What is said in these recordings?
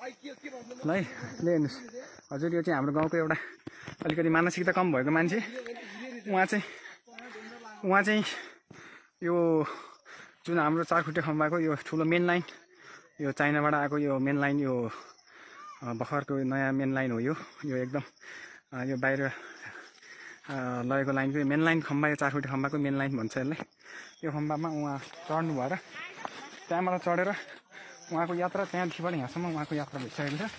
ल है ल हेर्नुहोस् हजुर यो चाहिँ हाम्रो गाउँको एउटा अलिकति मानसिकता कम भएको मान्छे उहाँ चाहिँ यो जुन हाम्रो 4 खुट्टे खम्बाको यो ठुलो मेन लाइन यो चाइनाबाट आएको यो मेन लाइन यो भर्खरको नयाँ मेन लाइन हो यो एकदम यो बाहिर लगेको लाइनको मेन लाइन खम्बा यो 4 खुट्टे खम्बाको मेन लाइन भन्छ यसलाई यो खम्बामा उहाँ चढ्नु भएर त्यहाँबाट चढेर उहाँको यात्रा त्यहाँदेखिबाट यहाँसम्म उहाँको यात्रा भइसकेको छ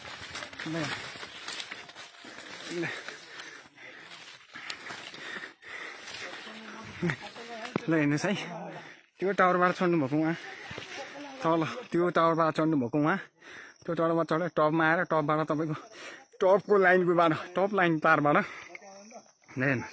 ल हेर्नुहोस् है त्यो टावरबाट चढ्नु भएको उहाँ तल त्यो टावरबाट चढ्नु भएको उहाँ त्यो टावरबाट चढेर टपमा आएर टपबाट तपाईँको टपको लाइनकोबाट टप लाइन तारबाट हेर्नु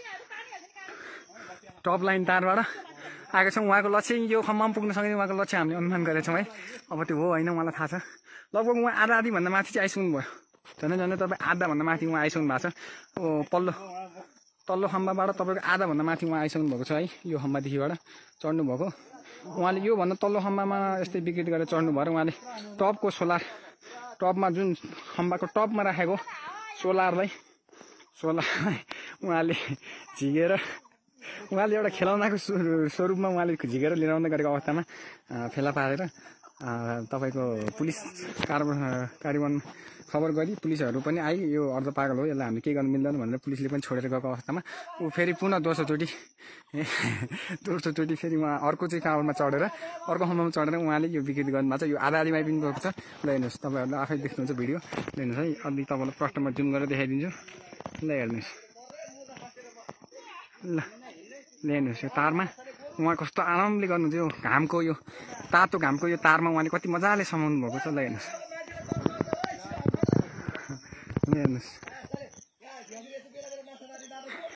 टप लाइन तारबाट आएको छौँ उहाँको लक्ष्य यो खम्बामा पुग्न सक्ने उहाँको लक्ष्य हामीले अनुमान गरेका छौँ है अब त्यो हो होइन उहाँलाई थाहा छ लगभग उहाँ आधाभन्दा माथि चाहिँ आइसक्नु भयो झन् तपाईँ आधाभन्दा माथि उहाँ आइसक्नु भएको छ तल्लो खम्बाबाट तपाईँको आधाभन्दा माथि उहाँ आइसक्नु भएको छ है यो खम्बादेखिबाट चढ्नु भएको उहाँले योभन्दा तल्लो खम्बामा यस्तै विकृत गरेर चढ्नु भएर उहाँले टपको सोलर टपमा जुन खम्बाको टपमा राखेको सोलरलाई उहाँले झिकेर उहाँले एउटा खेलौनाको स्वरूपमा उहाँले झिकेर लिएर आउँदै गरेको अवस्थामा फेला पारेर तपाईँको पुलिस कार्यान्वयन खबर गरी पुलिसहरू पनि आइ यो अर्ध पागल हो यसलाई हामी केही गर्नु मिल्दैन भनेर पुलिसले पनि छोडेर गएको अवस्थामा ऊ फेरि पुनः दोस्रोचोटि फेरि उहाँ अर्को चाहिँ टावरमा चढेर अर्को खम्बामा चढेर उहाँले यो विकृति गर्नुभएको छ यो आधा आधीमा पनि गएको छ ल हेर्नुहोस् तपाईँहरूले आफै देख्नुहुन्छ भिडियो हेर्नुहोस् है अलि तपाईँलाई प्रष्टमा जुम गरेर देखाइदिन्छु ल हेर्नुहोस् ल हेर्नुहोस् यो तारमा उहाँ कस्तो आरामले गर्नुहुन्छ यो घामको यो तातो घामको यो तारमा उहाँले कति मजाले समाउनु भएको छ ल हेर्नुहोस्